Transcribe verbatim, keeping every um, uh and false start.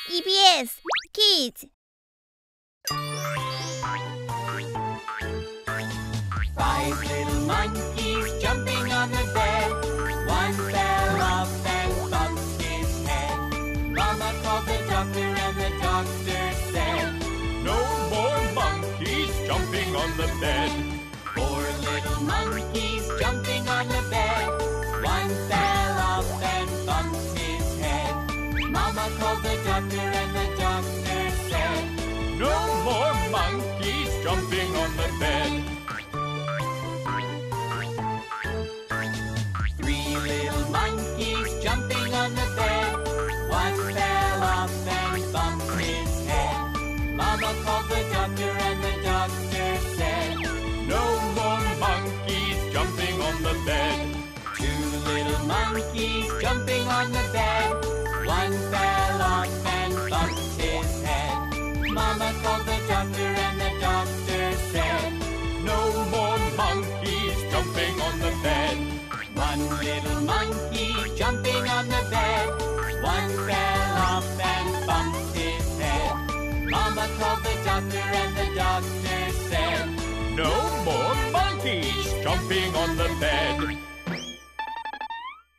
E B S Kids. Five little monkeys jumping on the bed. One fell off and bumped his head. Mama called the doctor and the doctor said, "No more monkeys jumping on the bed." Four little monkeys jumping on the bed. One fell off and bumped his head. Mama called the doctor and the doctor said, "No more monkeys jumping on the bed." Three little monkeys jumping on the bed. One fell off and bumped his head. Mama called the doctor and the doctor said, "No more monkeys jumping on the bed." Two little monkeys jumping on the bed. One fell off and bumped his head. Mama called the doctor and the doctor said, "No more monkeys jumping on the bed." One little monkey jumping on the bed. One fell off and bumped his head. Mama called the doctor and the doctor said, "No more monkeys jumping on the bed."